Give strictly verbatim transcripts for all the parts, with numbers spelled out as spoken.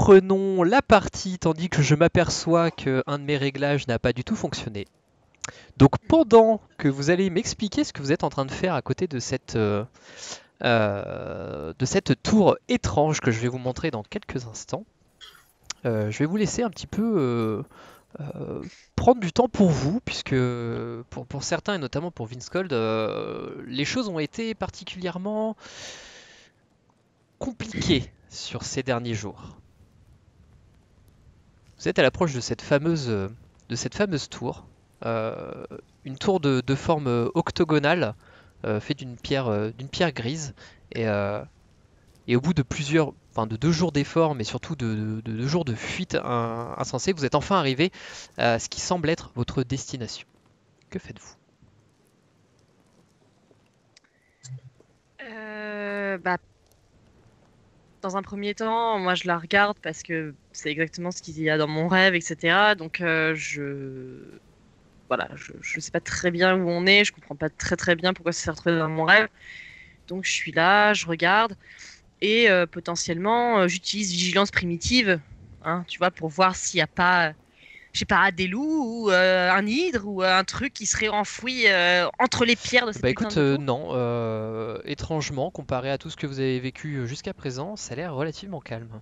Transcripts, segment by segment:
reprenons la partie tandis que je m'aperçois qu'un de mes réglages n'a pas du tout fonctionné. Donc pendant que vous allez m'expliquer ce que vous êtes en train de faire à côté de cette, euh, euh, de cette tour étrange que je vais vous montrer dans quelques instants, euh, je vais vous laisser un petit peu euh, euh, prendre du temps pour vous, puisque pour, pour certains, et notamment pour Vince Cold, euh, les choses ont été particulièrement compliquées sur ces derniers jours. Vous êtes à l'approche de cette fameuse, de cette fameuse tour, euh, une tour de, de forme octogonale, euh, faite d'une pierre, euh, d'une pierre grise, et, euh, et au bout de plusieurs, enfin de deux jours d'efforts, mais surtout de, de- de deux jours de fuite in- insensée, vous êtes enfin arrivé à ce qui semble être votre destination. Que faites-vous? Euh, bah, dans un premier temps, moi je la regarde parce que c'est exactement ce qu'il y a dans mon rêve, et cetera. Donc euh, je voilà, je, je sais pas très bien où on est, je comprends pas très très bien pourquoi ça s'est retrouvé dans mon rêve. Donc je suis là, je regarde et euh, potentiellement euh, j'utilise vigilance primitive, hein, tu vois, pour voir s'il n'y a pas, je sais pas, des loups ou euh, un hydre ou euh, un truc qui serait enfoui euh, entre les pierres de cette Bah putain écoute, de euh, tour. non, euh, étrangement, comparé à tout ce que vous avez vécu euh, jusqu'à présent, ça a l'air relativement calme.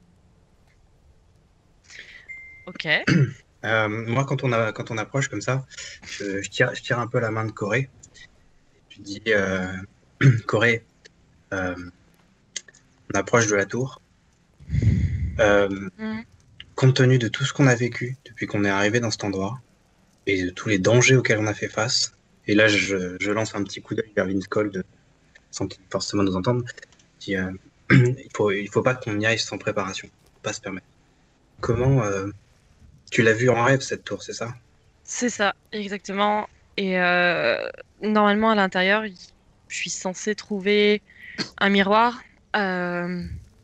Ok. Euh, moi, quand on, a, quand on approche comme ça, je, je tire, je tire un peu la main de Corée. Je dis, euh, Corée, euh, on approche de la tour. Euh, Mhm. Compte tenu de tout ce qu'on a vécu depuis qu'on est arrivé dans cet endroit et de tous les dangers auxquels on a fait face, et là, je, je lance un petit coup d'œil vers Vince Cold sans qu'il forcément nous entende. Je dis, euh, il faut, il faut pas qu'on y aille sans préparation. Faut pas se permettre. Comment euh, tu l'as vu en rêve cette tour, c'est ça? C'est ça, exactement. Et euh, normalement, à l'intérieur, il- je suis censée trouver un miroir. Euh,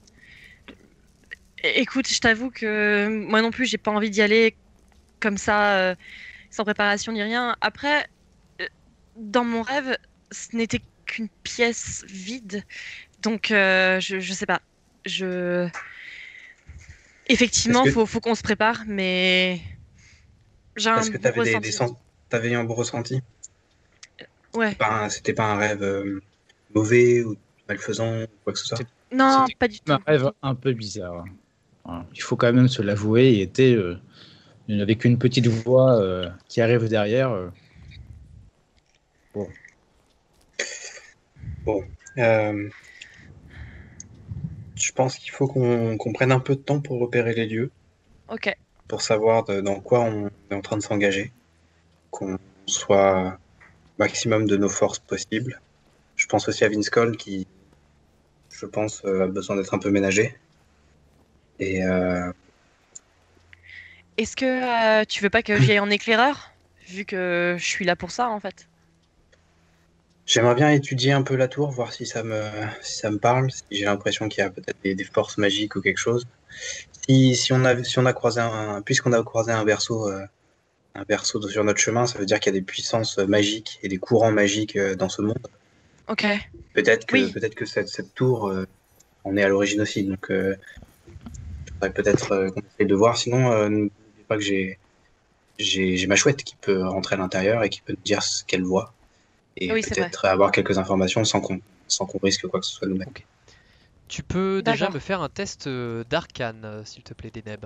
é- Écoute, je t'avoue que moi non plus, j'ai pas envie d'y aller comme ça, euh, sans préparation ni rien. Après, euh, dans mon rêve, ce n'était qu'une pièce vide. Donc, euh, je, je sais pas. Je... Est-ce Effectivement, que faut, faut qu'on se prépare, mais j'ai un est-ce que tu bon avais des, des ressenti. sens, t'avais eu un bon ressenti? Ouais. C'est pas un- C'était pas un rêve euh, mauvais ou malfaisant ou quoi que ce soit? C'est- Non, C'était pas du un tout. rêve un peu bizarre. Voilà. Il faut quand même se l'avouer. Il était euh, avec une petite voix euh, qui arrive derrière. euh. Bon, Bon, euh, je pense qu'il faut qu'on qu'on prenne un peu de temps pour repérer les lieux, Ok. pour savoir de- dans quoi on est en train de s'engager, qu'on soit maximum de nos forces possibles. Je pense aussi à Vince Cole qui, je pense, euh, a besoin d'être un peu ménagé. Et euh, Est-ce que euh, tu veux pas que j'y aille en éclaireur? Vu que je suis là pour ça, en fait. j'aimerais bien étudier un peu la tour, voir si ça me, si ça me parle, si j'ai l'impression qu'il y a peut-être des, des forces magiques ou quelque chose. Si, si on a, si on a croisé un, puisqu'on a croisé un berceau, euh, un berceau sur notre chemin, ça veut dire qu'il y a des puissances magiques et des courants magiques euh, dans ce monde. Ok. Peut-être que, Oui. peut-être que cette, cette tour euh, en est à l'origine aussi. Donc, euh, faudrait peut-être euh, qu'on essaye de voir. Sinon, euh, n'oubliez pas que j'ai, j'ai, j'ai ma chouette qui peut rentrer à l'intérieur et qui peut nous dire ce qu'elle voit et Oui, c'est vrai. peut-être avoir quelques informations sans qu'on, sans qu'on risque quoi que ce soit nous-mêmes. Ok. Tu peux déjà me D'accord. faire un test euh, d'arcane, euh, s'il te plaît, Deneb.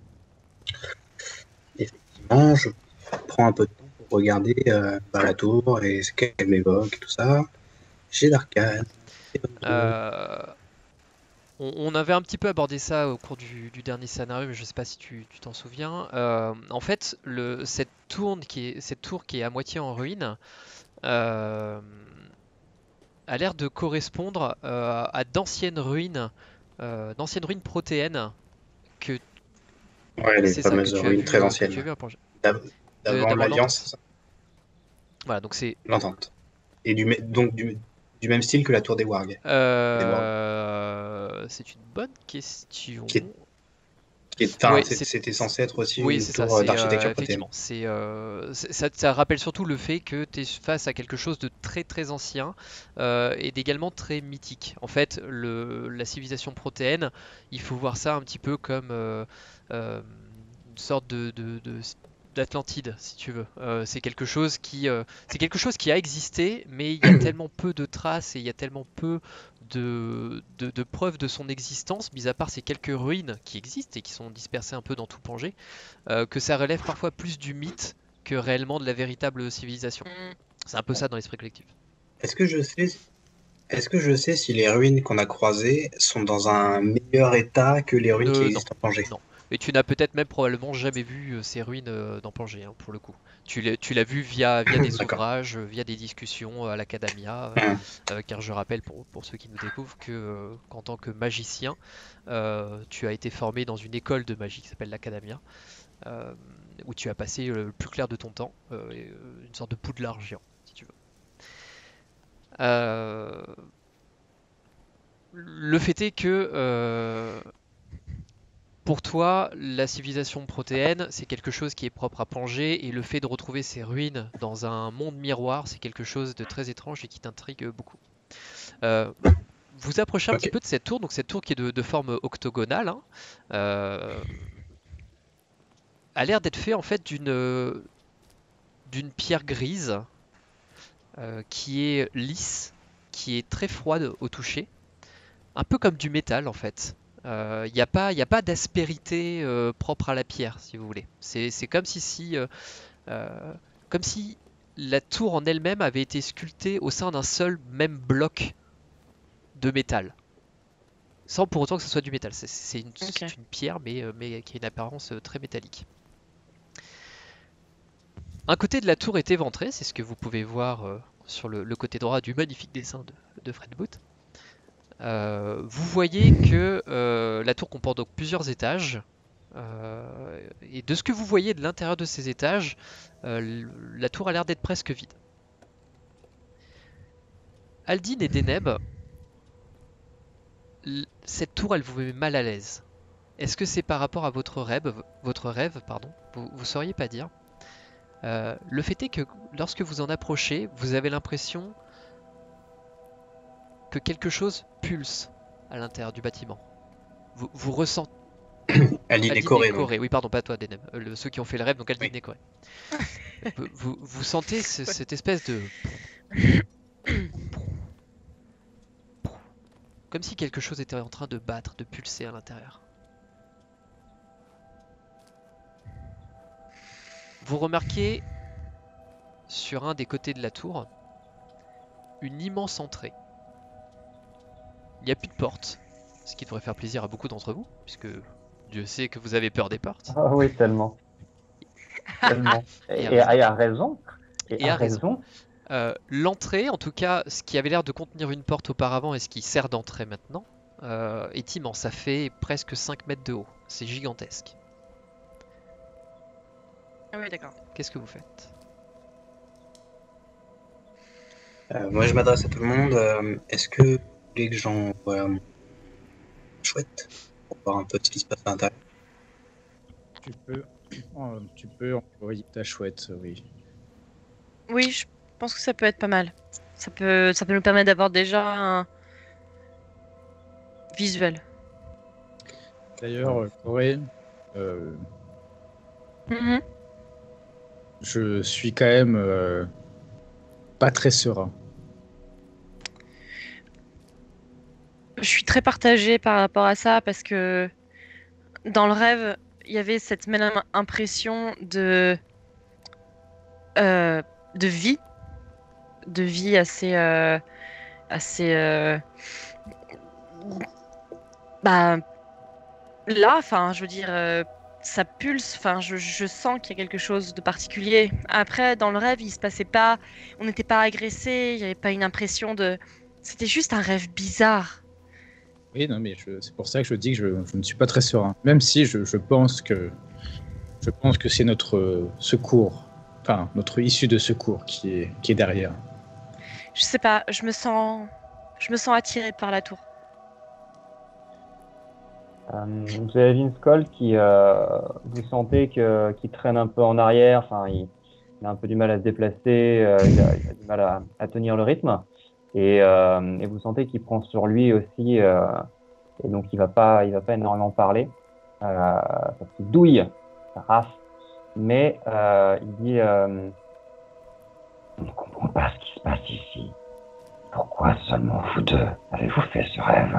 Effectivement, je prends un peu de temps pour regarder euh, bah, la tour et ce qu'elle m'évoque, tout ça. J'ai d'arcane. Euh, on, on avait un petit peu abordé ça au cours du, du dernier scénario, mais je sais pas si tu tu t'en souviens. Euh, en fait, le, cette, tour qui est, cette tour qui est à moitié en ruine euh, a l'air de correspondre euh, à d'anciennes ruines, euh, d'anciennes ruines protéennes que Ouais, les c'est ça que fameuses tu as ruines vu, très euh, que tu as anciennes. vu un projet D'av- de- D'avant d'avant l'Alliance, c'est l'entente. ça? Voilà, donc c'est L'entente. Et du, mê- donc du, du même style que la tour des Warg. Des Warg. euh, c'est une bonne question. Qui est, Et, enfin, Oui, c'est- c'est- c'était censé être aussi Oui, une c'est ça, tour c'est d'architecture euh, protéine. effectivement. C'est, euh, c'est- ça, ça rappelle surtout le fait que tu es face à quelque chose de très très ancien euh, et d'également très mythique. En fait, le, la civilisation protéenne, il faut voir ça un petit peu comme euh, euh, une sorte de, de- de- d'Atlantide, si tu veux. Euh, c'est quelque chose qui, euh, c'est quelque chose qui a existé, mais il y a tellement peu de traces et il y a tellement peu de, de, de preuves de son existence, mis à part ces quelques ruines qui existent et qui sont dispersées un peu dans tout Pangée, euh, que ça relève parfois plus du mythe que réellement de la véritable civilisation. Mm. C'est un peu ça dans l'esprit collectif. Est-ce que je sais, est-ce que je sais si les ruines qu'on a croisées sont dans un meilleur état que les ruines qui Ne- non, existent en Pangée? non. Et tu n'as peut-être même probablement jamais vu euh, ces ruines euh, dans Pangée, hein, pour le coup. Tu l'as, tu l'as vu via, via des D'accord. ouvrages, euh, via des discussions euh, à l'Academia, euh, Hum. euh, car je rappelle pour, pour ceux qui nous découvrent que euh, qu'en tant que magicien, euh, tu as été formé dans une école de magie qui s'appelle l'Academia, euh, où tu as passé euh, le plus clair de ton temps, euh, et, euh, une sorte de poudlard géant, si tu veux. Euh, le fait est que euh, pour toi, la civilisation protéenne, c'est quelque chose qui est propre à Pangée, et le fait de retrouver ces ruines dans un monde miroir, c'est quelque chose de très étrange et qui t'intrigue beaucoup. Euh, vous approchez un petit Ok. peu de cette tour, donc cette tour qui est de, de forme octogonale, hein, euh, a l'air d'être fait en fait d'une d'une pierre grise euh, qui est lisse, qui est très froide au toucher, un peu comme du métal en fait. Il n'y a pas, y a pas d'aspérité euh, propre à la pierre, si vous voulez. C'est c'est comme si, si, euh, euh, comme si la tour en elle-même avait été sculptée au sein d'un seul même bloc de métal, sans pour autant que ce soit du métal. C'est c'est une, Ok. c'est une pierre, mais, euh, mais qui a une apparence euh, très métallique. Un côté de la tour est éventré, c'est ce que vous pouvez voir euh, sur le, le côté droit du magnifique dessin de, de Fred Booth. Euh, vous voyez que euh, la tour comporte donc plusieurs étages. Euh, et de ce que vous voyez de l'intérieur de ces étages, euh, la tour a l'air d'être presque vide. Aldine et Deneb, l- cette tour, elle vous met mal à l'aise. Est-ce que c'est par rapport à votre rêve, votre rêve, pardon, vous, vous sauriez pas dire. Euh, le fait est que lorsque vous en approchez, vous avez l'impression que quelque chose pulse à l'intérieur du bâtiment. Vous, vous ressentez. Aldine et Aldine et Corée, donc. Corée, oui, pardon, pas toi, Deneb. Euh, le- ceux qui ont fait le rêve, donc Aldine Oui. et Corée. Vous, vous- vous sentez ce- cette espèce de. Comme si quelque chose était en train de battre, de pulser à l'intérieur. Vous remarquez sur un des côtés de la tour une immense entrée. Il n'y a plus de porte, ce qui devrait faire plaisir à beaucoup d'entre vous, puisque Dieu sait que vous avez peur des portes. Ah oui, tellement. Tellement. Et Et, à et, raison. et à raison. Et Et à à raison. raison. Euh, L'entrée, en tout cas, ce qui avait l'air de contenir une porte auparavant et ce qui sert d'entrée maintenant, euh, est immense. Ça fait presque cinq mètres de haut. C'est gigantesque. Ah oui, d'accord. Qu'est-ce que vous faites? Euh, moi, je m'adresse à tout le monde. Euh, Est-ce que vous voulez que j'envoie mon chouette pour voir un peu ce qui se passe à l'intérieur? Tu peux, oh, tu peux envoyer ta chouette, oui. Oui, je pense que ça peut être pas mal. Ça peut, ça peut nous permettre d'avoir déjà un visuel. D'ailleurs, euh, Corée, euh, Mhm. je suis quand même euh, pas très serein. Je suis très partagée par rapport à ça parce que dans le rêve, il y avait cette même impression de euh, de vie, de vie assez euh, assez euh, bah là, enfin, je veux dire, euh, ça pulse. Enfin, je, je sens qu'il y a quelque chose de particulier. Après, dans le rêve, il se passait pas, on n'était pas agressé, il n'y avait pas une impression de, c'était juste un rêve bizarre. Oui, non, mais je- c'est pour ça que je dis que je, je ne suis pas très serein. Même si je, je pense que je pense que c'est notre euh, secours, enfin notre issue de secours qui est qui est derrière. Je sais pas, je me sens, je me sens attirée par la tour. Euh, vous avez Vince Cole qui, euh, vous sentez que, qu'il traîne un peu en arrière, enfin, il, il a un peu du mal à se déplacer, euh, il a, il a du mal à, à tenir le rythme. Et, euh, et vous sentez qu'il prend sur lui aussi, euh, et donc il va pas, il va pas énormément parler, euh, parce qu'il douille, ça rafle. Mais euh, il dit, euh, je ne comprends pas ce qui se passe ici. Pourquoi seulement vous deux avez-vous fait ce rêve?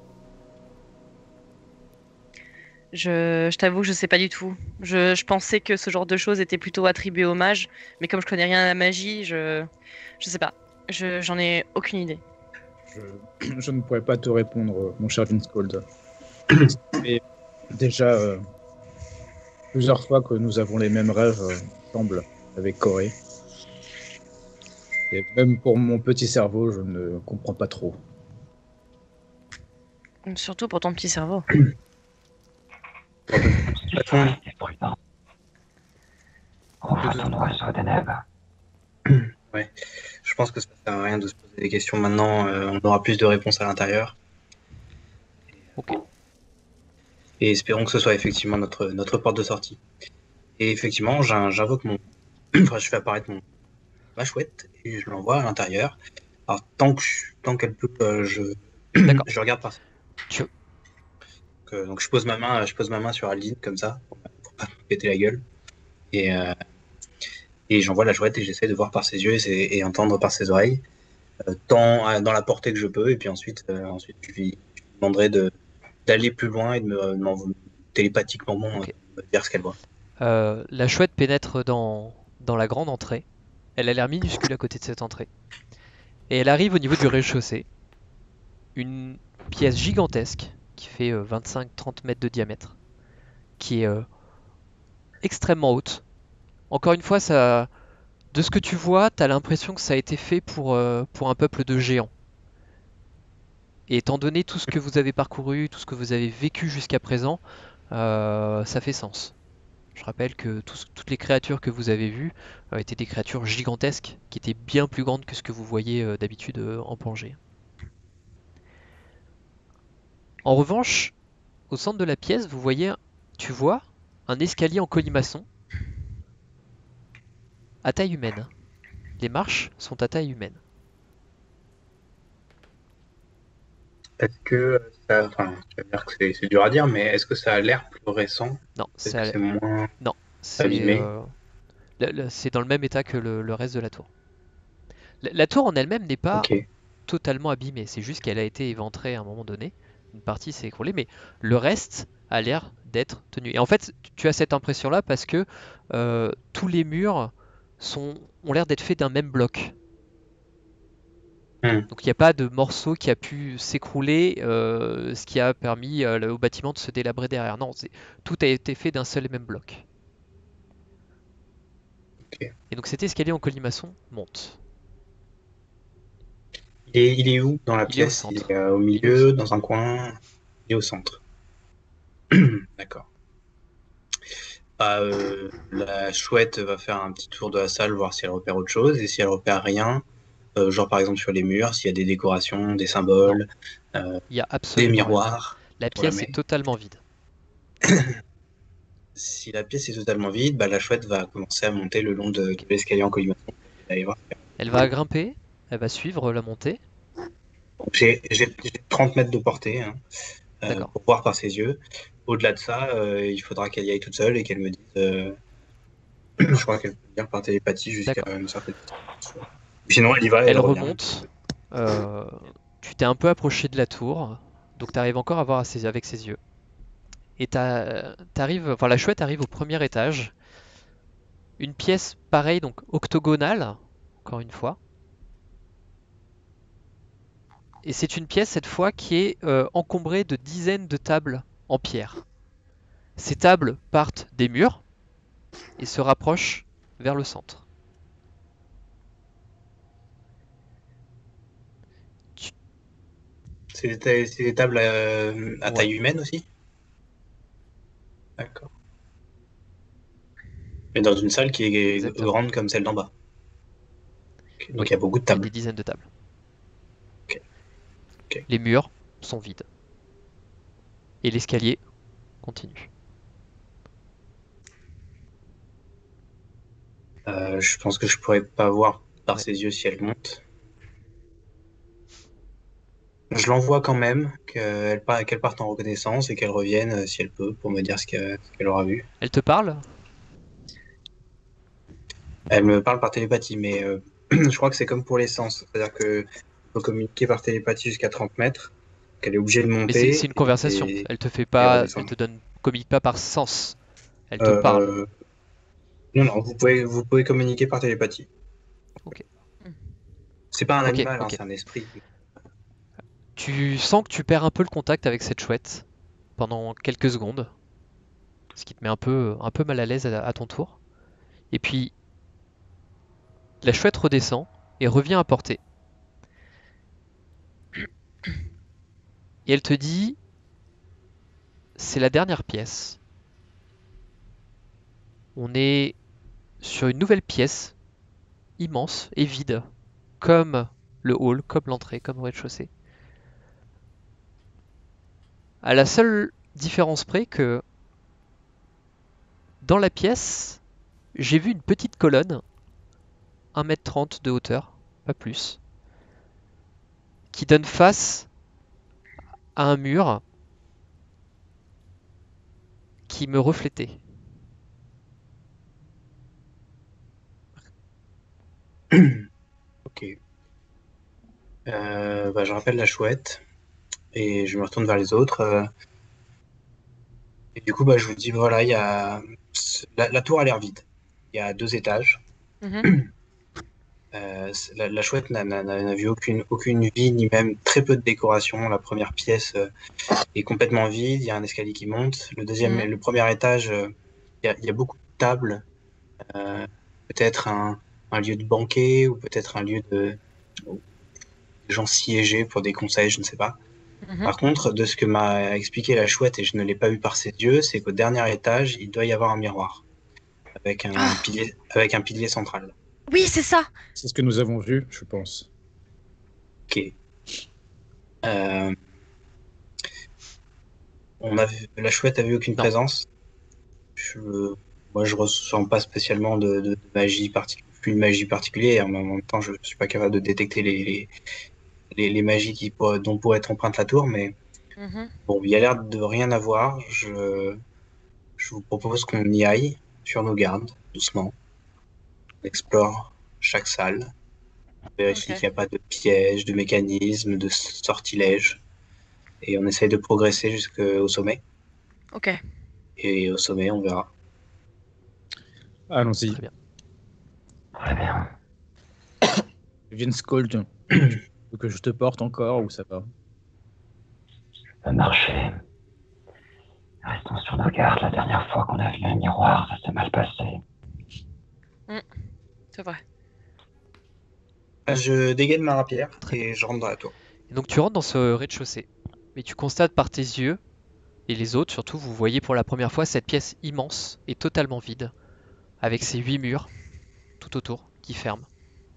Je, je t'avoue que je sais pas du tout. Je, je pensais que ce genre de choses était plutôt attribué aux mages, mais comme je connais rien à la magie, je, je sais pas. Je, j'en ai aucune idée. Je, je ne pourrais pas te répondre, euh, mon cher Vince Cold. Mais déjà, euh, plusieurs fois que nous avons les mêmes rêves, euh, ensemble, avec Corée. Et même pour mon petit cerveau, je ne comprends pas trop. Surtout pour ton petit cerveau. Bon, de toute façon, Restez prudent. Refaisons-nous sur des nèbres. ouais, je pense que ça sert à rien de se poser des questions maintenant. euh, on aura plus de réponses à l'intérieur. Ok. Et espérons que ce soit effectivement notre, notre porte de sortie. Et effectivement, j'in- j'invoque mon. Enfin, je fais apparaître mon ma chouette et je l'envoie à l'intérieur. Alors, tant que je- tant qu'elle peut, euh, je, D'accord. je regarde par. Tu- Donc, euh, donc je pose ma main, je pose ma main sur Aldine comme ça pour pas, pour pas me péter la gueule. Et, euh, et j'envoie la chouette et j'essaie de voir par ses yeux et, ses- et entendre par ses oreilles, euh, tant euh, dans la portée que je peux. Et puis ensuite, euh, ensuite je lui, je lui demanderai de d'aller plus loin et de me, de m'en- télépathiquement bon, Ok. euh, me dire ce qu'elle voit. Euh, la chouette pénètre dans, dans la grande entrée. Elle a l'air minuscule à côté de cette entrée. Et elle arrive au niveau du rez-de-chaussée. Une pièce gigantesque qui fait euh, vingt-cinq trente mètres de diamètre. Qui est euh, extrêmement haute. Encore une fois, ça, de ce que tu vois, t'as l'impression que ça a été fait pour, euh, pour un peuple de géants. Et étant donné tout ce que vous avez parcouru, tout ce que vous avez vécu jusqu'à présent, euh, ça fait sens. Je rappelle que tous- toutes les créatures que vous avez vues euh, étaient des créatures gigantesques, qui étaient bien plus grandes que ce que vous voyez euh, d'habitude euh, en Pangée. En revanche, au centre de la pièce, vous voyez, tu vois, un escalier en colimaçon à taille humaine. Les marches sont à taille humaine. Est-ce que ça, enfin, je veux dire que c'est c'est dur à dire, mais est-ce que ça a l'air plus récent? Non, Est-ce que c'est c'est moins non, c'est abîmé? euh, le- le- c'est dans le même état que le, le reste de la tour. La, la tour en elle-même n'est pas Ok. totalement abîmée, c'est juste qu'elle a été éventrée à un moment donné. Une partie s'est écroulée, mais le reste a l'air d'être tenu. Et en fait, tu as cette impression-là parce que euh, tous les murs sont, ont l'air d'être faits d'un même bloc. Hmm. Donc il n'y a pas de morceau qui a pu s'écrouler, euh, ce qui a permis euh, au bâtiment de se délabrer derrière. Non, c'est- tout a été fait d'un seul et même bloc. Ok. Et donc cet escalier en colimaçon monte. Il est, il est où dans la Il est au pièce? Il est centre. euh, au Il est au milieu, centre. dans un coin? Il est au centre. D'accord. Bah, euh, la chouette va faire un petit tour de la salle, voir si elle repère autre chose, et si elle repère rien, euh, genre par exemple sur les murs, s'il y a des décorations, des Non, symboles, euh, il n'y a des absolument rien. miroirs, La on la pièce est met. totalement vide. Si la pièce est totalement vide, bah, la chouette va commencer à monter le long de, de Ok. l'escalier en colimaçon. Allez voir. Elle va grimper, elle va suivre la montée. Donc, J'ai j'ai- j'ai trente mètres de portée, hein, euh, D'accord. pour voir par ses yeux. Au-delà de ça, euh, il faudra qu'elle y aille toute seule et qu'elle me dise. euh, je crois qu'elle peut dire par télépathie jusqu'à D'accord. une certaine distance. Sinon, elle y va et elle Elle revient. remonte. Euh, tu t'es un peu approché de la tour, donc tu arrives encore à voir à ses- avec ses yeux. Et t'as- t'arrives, enfin la chouette arrive au premier étage. Une pièce pareille, donc octogonale, encore une fois. Et c'est une pièce cette fois qui est euh, encombrée de dizaines de tables en pierre. Ces tables partent des murs et se rapprochent vers le centre. Tu- C'est des, ta- c'est des tables à, à Ouais, taille humaine aussi? D'accord. Mais dans une salle qui est exactement. grande comme celle d'en bas. Ok. Donc Oui, il y a beaucoup de il y a tables. des dizaines de tables. Ok. Ok. Les murs sont vides. Et l'escalier continue. Euh, je pense que je pourrais pas voir par Ouais. ses yeux si elle monte. Je l'envoie quand même, qu'elle pa- qu'elle parte en reconnaissance et qu'elle revienne euh, si elle peut pour me dire ce que- ce qu'elle aura vu. Elle te parle? Elle me parle par télépathie, mais euh, je crois que c'est comme pour l'essence. C'est-à-dire que on peut communiquer par télépathie jusqu'à trente mètres, qu'elle est obligée de Mais monter c'est c'est une conversation. et, Elle te fait et pas, elle redescendre. te donne, communique pas par sens. Elle te Euh, parle. Non, non, vous pouvez, vous pouvez communiquer par télépathie. Ok. C'est pas un Ok, animal, hein, ok. c'est un esprit. Tu sens que tu perds un peu le contact avec cette chouette pendant quelques secondes, ce qui te met un peu, un peu mal à l'aise à, à ton tour. Et puis la chouette redescend et revient à portée. Et elle te dit, c'est la dernière pièce. On est sur une nouvelle pièce, immense et vide, comme le hall, comme l'entrée, comme au rez-de-chaussée. À la seule différence près que dans la pièce, j'ai vu une petite colonne, un mètre trente de hauteur, pas plus, qui donne face à un mur qui me reflétait. Ok. Euh, bah, je rappelle la chouette et je me retourne vers les autres. euh, et du coup, bah, je vous dis, voilà, il y a la, la tour a l'air vide. Il y a deux étages. Mhm. Euh, c'est- la, la chouette n'a n'a- n'a vu aucune, aucune vie, ni même très peu de décoration. La première pièce euh, est complètement vide. Il y a un escalier qui monte. Le deuxième, Mhm. le premier étage, euh, il y a, il y a beaucoup de tables. Euh, peut-être un, un lieu de banquet ou peut-être un lieu de où des gens siéger pour des conseils, je ne sais pas. Mhm. Par contre, de ce que m'a expliqué la chouette, et je ne l'ai pas vu par ses yeux, c'est qu'au dernier étage, il doit y avoir un miroir avec un Ah, pilier, avec un pilier central. oui, c'est ça. C'est ce que nous avons vu, je pense. Ok. Euh, on a vu, la chouette a vu aucune Non. présence. Je, moi, je ressens pas spécialement de, de, de magie particulière, plus de magie particulière. Mais en même temps, je suis pas capable de détecter les, les, les, les magies qui, pour- dont pourrait être empreinte la tour. Mais Mhm. bon, il y a l'air de rien avoir. Je, je vous propose qu'on y aille sur nos gardes, doucement. On explore chaque salle. Vérifie Ok. qu'il n'y a pas de piège, de mécanisme, de sortilège. Et on essaye de progresser jusqu'au sommet. Ok. Et au sommet, on verra. Allons-y. Très bien. Très bien. Vince Cold, tu veux que je te porte encore ou ça va? Ça marchait. Restons sur nos gardes. La dernière fois qu'on a vu un miroir, ça s'est mal passé. C'est vrai. Je dégaine ma rapière Très bien. et je rentre dans la tour. Et donc tu rentres dans ce rez-de-chaussée. Mais tu constates par tes yeux, et les autres surtout, vous voyez pour la première fois cette pièce immense et totalement vide, avec ses huit murs tout autour qui ferment.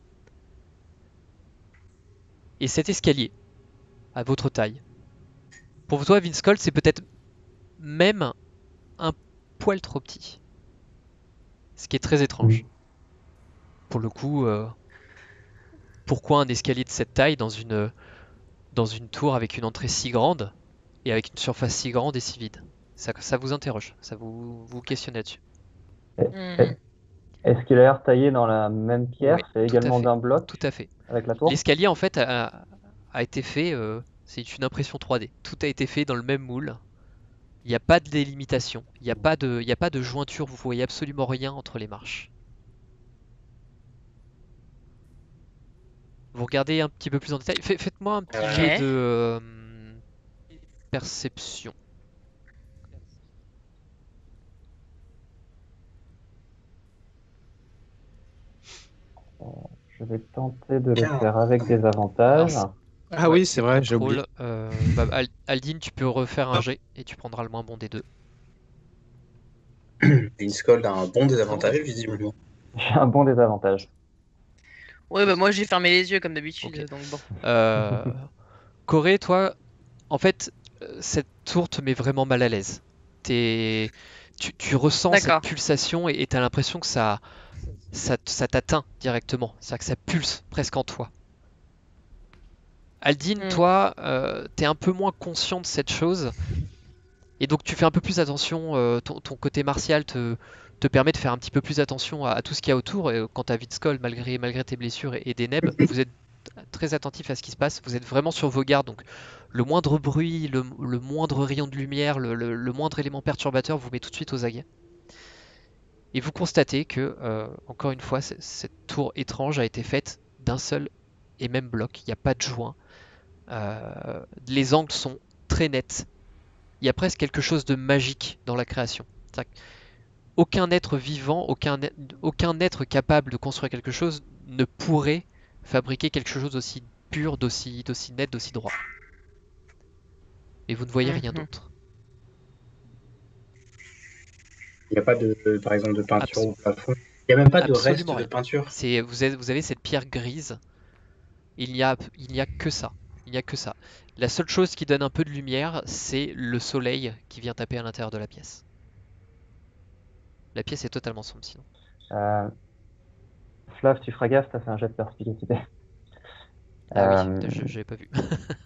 Et cet escalier, à votre taille. Pour toi, Vince Colt, c'est peut-être même un poil trop petit. Ce qui est très étrange. Pour le coup, euh, pourquoi un escalier de cette taille dans une, dans une tour avec une entrée si grande et avec une surface si grande et si vide? Ça, ça vous interroge, ça vous, vous questionne là-dessus. Mhm. Est-ce qu'il a l'air taillé dans la même pierre? Oui, C'est tout à également fait. d'un bloc Tout à fait. avec la tour? L'escalier, en fait, a, a été fait, euh, c'est une impression trois D. Tout a été fait dans le même moule. Il n'y a pas de délimitation, il n'y a pas de, il n'y a pas de jointure, vous voyez absolument rien entre les marches. Vous regardez un petit peu plus en détail. Fait- Faites-moi un petit jet Ok. de euh, perception. Je vais tenter de le Tiens, faire avec des Alors, avantages. c'est- Ah ouais, oui, c'est c'est vrai, j'ai oublié. contrôle. Euh, bah, Al- Aldine, tu peux refaire un jet et tu prendras le moins bon des deux. Vince Cold a un bon désavantage, Ouais. visiblement. J'ai un bon désavantage. Ouais, bah moi j'ai fermé les yeux comme d'habitude, Ok. donc bon. Euh, Corée, toi, en fait, euh, cette tour te met vraiment mal à l'aise. t'es- tu, tu ressens cette D'accord. pulsation et tu as l'impression que ça, ça, t- ça t'atteint directement. C'est-à-dire que ça pulse presque en toi. Aldine, Hmm. toi, euh, tu es un peu moins conscient de cette chose. Et donc tu fais un peu plus attention, euh, ton, ton côté martial te, te permet de faire un petit peu plus attention à, à tout ce qu'il y a autour. Et quant à Vitskoll, malgré, malgré tes blessures et, et des nebs, vous êtes très attentif à ce qui se passe. Vous êtes vraiment sur vos gardes. Donc le moindre bruit, le, le moindre rayon de lumière, le, le- le moindre élément perturbateur vous met tout de suite aux aguets. Et vous constatez que, euh, encore une fois, c- cette tour étrange a été faite d'un seul et même bloc. Il n'y a pas de joint. Euh, les angles sont très nets. Il y a presque quelque chose de magique dans la création. C'est-à-dire qu'aucun être vivant, aucun, être- aucun être capable de construire quelque chose ne pourrait fabriquer quelque chose d'aussi pur, d'aussi d'aussi net, d'aussi droit. Et vous ne voyez rien Mhm. d'autre. Il n'y a pas de, par exemple, de peinture Abs- au plafond. Il n'y a même pas de reste absolument de rien. peinture. C'est, vous avez, vous avez cette pierre grise. Il n'y a, il n'y a que ça. Il n'y a que ça. La seule chose qui donne un peu de lumière, c'est le soleil qui vient taper à l'intérieur de la pièce. La pièce est totalement sombre sinon. Euh, Flav, tu feras gaffe, t'as fait un jet de perspicacité. Ah oui, Euh, je n'avais pas vu.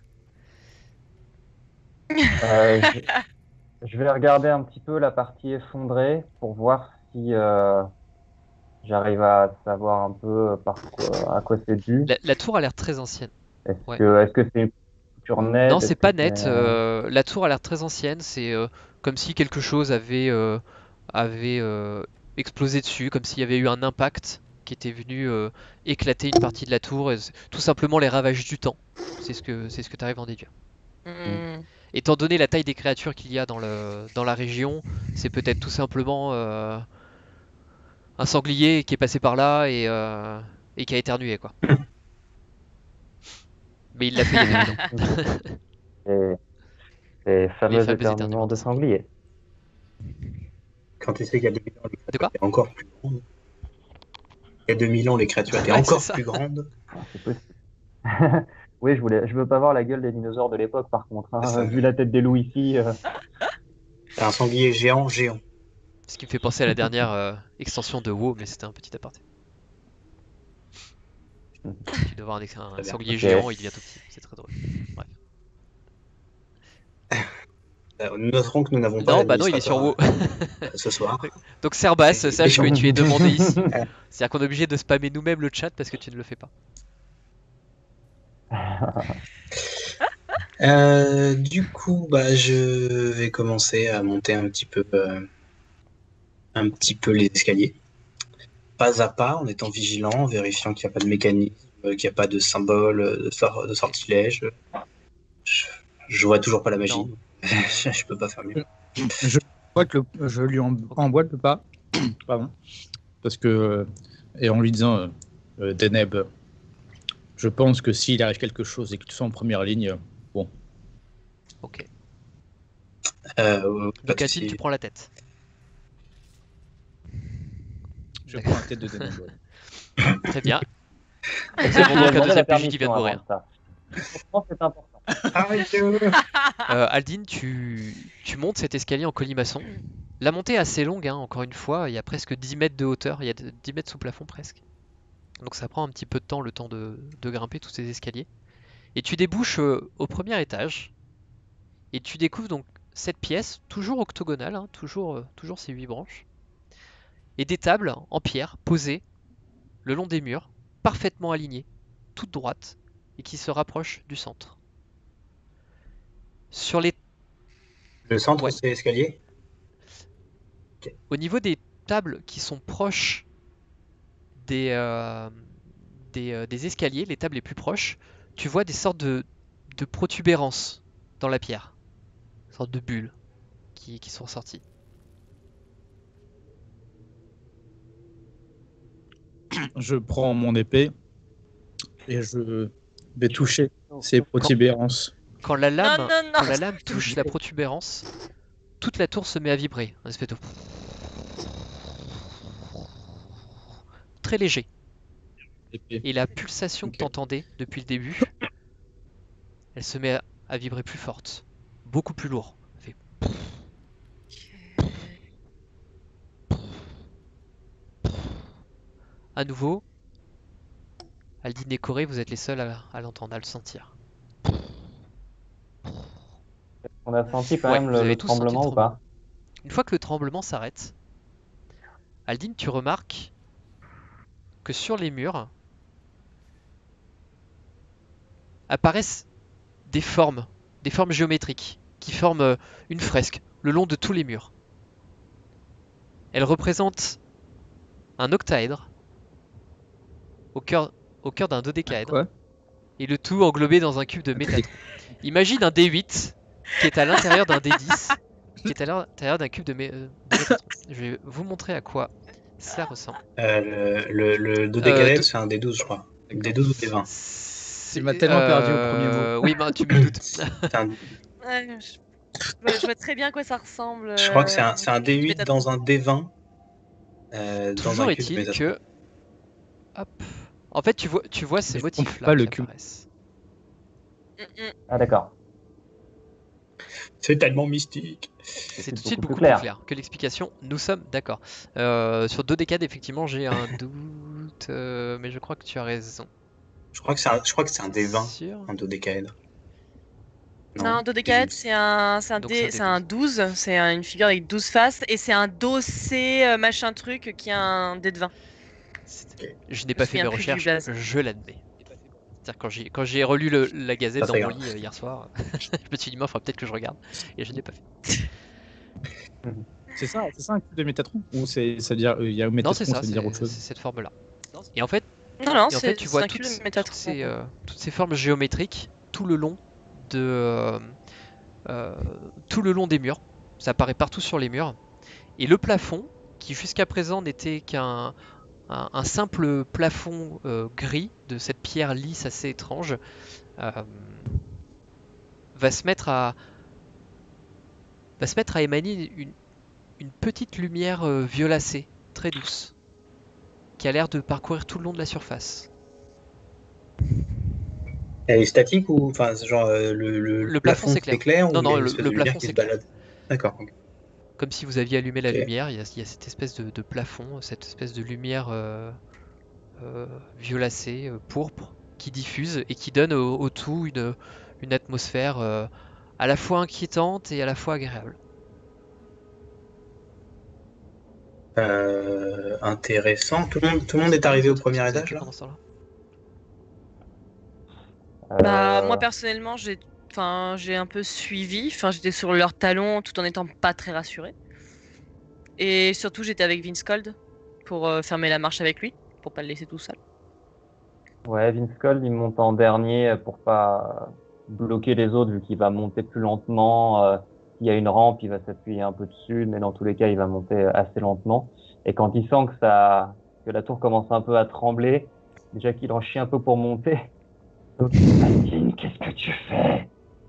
euh, je, je vais regarder un petit peu la partie effondrée pour voir si euh, j'arrive à savoir un peu par quoi, à quoi c'est dû. La, la tour a l'air très ancienne. Est-ce Ouais. que est-ce que c'est une couture Non, nette? c'est Est-ce que pas c'est net. euh, la tour a l'air très ancienne. C'est euh, comme si quelque chose avait, euh, avait euh, explosé dessus, comme s'il y avait eu un impact qui était venu euh, éclater une partie de la tour. Et c'est tout simplement les ravages du temps. C'est ce que, c'est ce que tu arrives à en déduire. Hmm. Étant donné la taille des créatures qu'il y a dans, le, dans la région, c'est peut-être tout simplement euh, un sanglier qui est passé par là et, euh, et qui a éternué, quoi. Mais il l'a fait il y a deux mille ans. les, les Les fameux fameux éternuements éternuements de de sanglier. sanglier? Quand tu sais qu'il y a deux mille ans, les De créatures quoi? étaient encore plus grandes. Il y a deux mille ans, les créatures étaient Ouais, c'est encore ça. plus grandes. Ah, c'est possible. Oui, je voulais, je veux pas voir la gueule des dinosaures de l'époque, par contre, hein. Ça, Vu la tête des loups ici, euh, c'est un sanglier géant, géant. Ce qui me fait penser à la dernière euh, extension de WoW, mais c'était un petit aparté. Tu dois voir un, un Très bien. sanglier ok. géant, il devient tout petit. C'est très drôle. Bref. Euh, Nous noterons que nous n'avons pas Non, bah non, il est sur d'administrateur WoW. euh, ce soir. Donc Serbas, Et- sache que tu es demandé ici. Euh, C'est-à-dire qu'on est obligé de spammer nous-mêmes le chat parce que tu ne le fais pas. euh, du coup, bah, je vais commencer à monter un petit peu, euh, un petit peu les escaliers. Pas à pas, en étant vigilant, en vérifiant qu'il n'y a pas de mécanisme, euh, qu'il n'y a pas de symbole, euh, de, sor- de sortilège. Je, je vois toujours pas la magie. Non. je, je peux pas faire mieux. Je, boite le, je lui en, emboîte le pas, pardon, parce que, euh, et en lui disant, euh, euh, Deneb, je pense que s'il arrive quelque chose et que tu sois en première ligne, bon, Ok. Euh, pas Donc de Altine, souci. tu prends la tête. je D'accord. prends la tête de Deneb. Ouais. Très bien. Est-ce Nous que tu avons lui as donc un demandé la deuxième P J qui vient de permission mourir. avant ça? Franchement, c'est important. Arrêtez-le. Euh, Aldine, tu, tu montes cet escalier en colimaçon. La montée est assez longue, hein, encore une fois. Il y a presque dix mètres de hauteur. Il y a de- dix mètres sous plafond presque. Donc ça prend un petit peu de temps, le temps de, de grimper tous ces escaliers. Et tu débouches euh, au premier étage. Et tu découvres donc cette pièce, toujours octogonale, hein, toujours, euh, toujours ces huit branches. Et des tables en pierre posées le long des murs, parfaitement alignées, toutes droites, et qui se rapprochent du centre. Sur les... Le centre, Ouais. c'est l'escalier. Au niveau des tables qui sont proches des, euh, des, euh, des escaliers, les tables les plus proches, tu vois des sortes de, de protubérances dans la pierre, des sortes de bulles qui, qui sont sorties. Je prends mon épée et je vais toucher ces protubérances. Quand la lame, Non, non, non. quand la lame touche la protubérance, toute la tour se met à vibrer, un espèce de très léger. Épée. Et la pulsation que Ok. tu entendais depuis le début, elle se met à, à vibrer plus forte, beaucoup plus lourd. Ça fait à nouveau, Aldine et Corée, vous êtes les seuls à, à l'entendre, à le sentir. On a senti quand Ouais, même vous le, avez le tous senti le tremblement ou tremblement. pas? Une fois que le tremblement s'arrête, Aldine, tu remarques que sur les murs apparaissent des formes, des formes géométriques qui forment euh, une fresque le long de tous les murs. Elles représentent un octaèdre au cœur, au cœur d'un dodécaèdre Quoi? et le tout englobé dans un cube de Métatron. Imagine un D huit qui est à l'intérieur d'un D dix qui est à l'intérieur d'un cube de, mé- euh, de Métatron. Je vais vous montrer à quoi ça ressemble. Euh, le, le, le Euh, dodécaèdre, de- c'est un D douze, je crois. D'accord. D douze ou D vingt. C'est- Tu m'as tellement perdu au premier euh, mot. Oui, bah, tu me le doutes. C'est un- Ouais, je... je vois, je vois très bien à quoi ça ressemble. Je crois que c'est euh, un, c'est un D huit Métatron. dans un D vingt. euh, dans Toujours un cube de est-il Métatron. que... Hop. En fait, tu vois, tu vois ces Je comprends motifs-là pas qui le cube. apparaissent. Mm, mm. Ah d'accord. C'est tellement mystique. C'est C'est tout de suite beaucoup beaucoup plus plus clair. clair que l'explication. Nous sommes d'accord. Euh, sur deux décades, effectivement, j'ai un doute, euh, mais je crois que tu as raison. Je crois que c'est un, je crois que c'est un D vingt, Sûr. un dodécaèdre. Non, un dodécaèdre, c'est un, c'est un, Donc dé- c'est un c'est un D douze, c'est un- une figure avec douze faces, et c'est un dossé euh, machin truc qui a un dé de vingt. C'est- Je n'ai me pas fait mes souviens plus du recherches, blaze. je l'admets. C'est-à-dire quand j'ai quand j'ai relu le- la Gazette Ça, dans c'est mon grave. lit euh, hier soir, je me suis dit, il faudra peut-être que je regarde, et je n'ai pas fait. C'est ça, c'est ça un cube de Métatron? Ou c'est, ça veut dire, euh, il y a Non, Métatron, c'est ça ça, veut dire c'est autre chose? c'est cette forme-là. Et en fait, Non, non, et en fait, c'est tu c'est vois un toutes, cube de toutes Métatron. ces, euh, toutes ces formes géométriques tout le long de euh, euh, tout le long des murs. Ça apparaît partout sur les murs. Et le plafond, qui jusqu'à présent n'était qu'un un, un simple plafond euh, gris de cette pierre lisse assez étrange, euh, va se mettre à va se mettre à émaner une, une petite lumière euh, violacée, très douce, qui a l'air de parcourir tout le long de la surface. Elle est statique ou enfin c'est genre euh, le, le, Le plafond s'éclaire. s'éclaire Non, ou il y non, a une le- espèce le de lumière plafond qui se s'éclaire. balade? D'accord. ok. Comme si vous aviez allumé la Ok. lumière, il y, a, il y a cette espèce de, de plafond, cette espèce de lumière euh, euh, violacée, euh, pourpre, qui diffuse et qui donne au, au tout une, une atmosphère euh, à la fois inquiétante et à la fois agréable. Euh, intéressant. Tout le monde, tout le monde est Qu'est-ce arrivé au que premier vous avez étage fait là? pendant ce temps-là ? Bah, Euh, moi personnellement, j'ai enfin, j'ai un peu suivi. Enfin, j'étais sur leurs talons tout en étant pas très rassurée. Et surtout, j'étais avec Vince Cold pour euh, fermer la marche avec lui, pour pas le laisser tout seul. Ouais, Vince Cold, il monte en dernier pour pas bloquer les autres vu qu'il va monter plus lentement. Euh, S'il y a une rampe, il va s'appuyer un peu dessus, mais dans tous les cas, il va monter assez lentement. Et quand il sent que ça, que la tour commence un peu à trembler, déjà qu'il en chie un peu pour monter. Donc, Aldine, qu'est-ce que tu fais?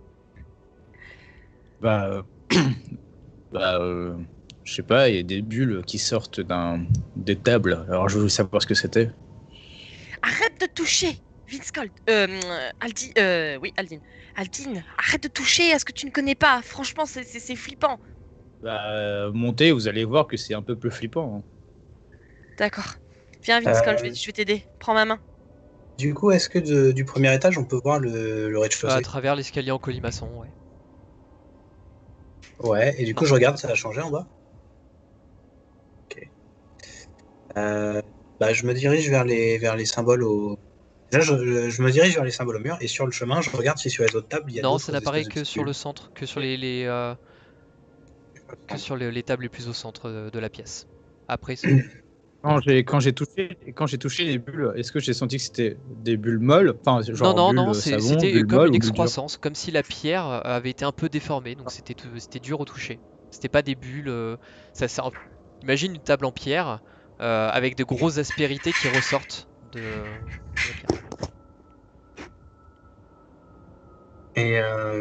Bah, euh, bah euh, je sais pas, il y a des bulles qui sortent d'un, des tables. Alors je voulais savoir ce que c'était. Arrête de toucher, Vince Cold. Euh, Aldine, euh, oui, Aldine. Aldine, arrête de toucher à ce que tu ne connais pas. Franchement, c'est- c'est c'est flippant. Bah, euh, montez, vous allez voir que c'est un peu plus flippant. hein. D'accord. Viens, Vince Cold, je Euh, vais, je vais t'aider. Prends ma main. Du coup, est-ce que de- du premier étage on peut voir le, le À rez-de-chaussée? travers l'escalier en colimaçon, ouais. Ouais. Et du coup, Non. je regarde, ça a changé en bas. Ok. Euh, bah, je me dirige vers les vers les symboles au. Déjà, je, je- je me dirige vers les symboles au mur et sur le chemin, je regarde si sur les autres tables il y a Non, d'autres ça n'apparaît espèces de que petites sur le bulles. centre, que sur les, les, euh, que sur les, les tables les plus au centre de, de la pièce. Après, c'est- Quand j'ai, quand j'ai touché, quand j'ai touché les bulles, est-ce que j'ai senti que c'était des bulles molles? Enfin, genre non, non, bulles non, c'est- savon, c'était bulles comme molles une ou bulles dures? excroissance, comme si la pierre avait été un peu déformée, donc c'était tout- c'était dur au toucher. C'était pas des bulles. euh, ça, ça- imagine une table en pierre euh, avec de grosses aspérités qui ressortent de, de la pierre. Et, euh,